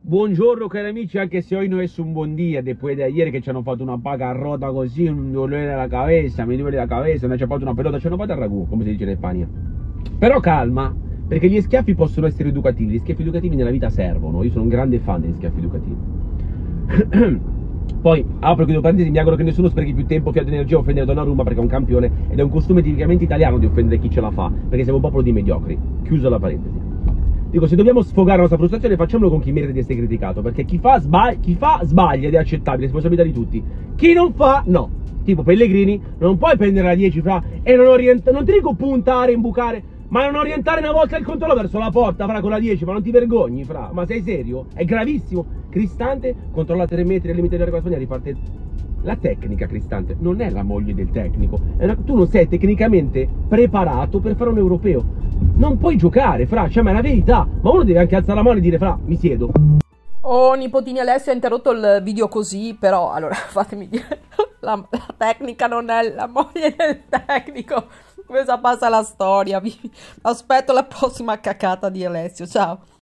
Buongiorno cari amici, anche se hoy no es un buon día, después de ayer che ci hanno fatto una paga rota così, un dolore alla cabeza, mi duele la cabeza, mi ci ha fatto una pelota, ci hanno fatto il ragù, come si dice in Spagna. Però calma, perché gli schiaffi possono essere educativi, gli schiaffi educativi nella vita servono, io sono un grande fan degli schiaffi educativi. Poi, apro e chiudo parentesi, mi auguro che nessuno sprechi più tempo, fiato e energia a offendere Donnarumma perché è un campione ed è un costume tipicamente italiano di offendere chi ce la fa, perché siamo un popolo di mediocri. Chiuso la parentesi. Dico, se dobbiamo sfogare la nostra frustrazione facciamolo con chi merita di essere criticato, perché chi fa sbaglia ed è accettabile, responsabilità di tutti. Chi non fa, no. Tipo Pellegrini, non puoi prendere la 10 fra e non ti dico puntare, imbucare, ma non orientare una volta il controllo verso la porta, fra, con la 10, ma non ti vergogni, fra. Ma sei serio? È gravissimo. Cristante controlla 3 metri al limite della Spagna, riparte. La tecnica, Cristante, non è la moglie del tecnico. Tu non sei tecnicamente preparato per fare un europeo. Non puoi giocare, fra, cioè, ma è la verità. Ma uno deve anche alzare la mano e dire, fra, mi siedo. Oh, nipotini, Alessio ha interrotto il video così, però, allora, fatemi dire, la tecnica non è la moglie del tecnico. Questa passa la storia. Aspetto la prossima cacata di Alessio, ciao.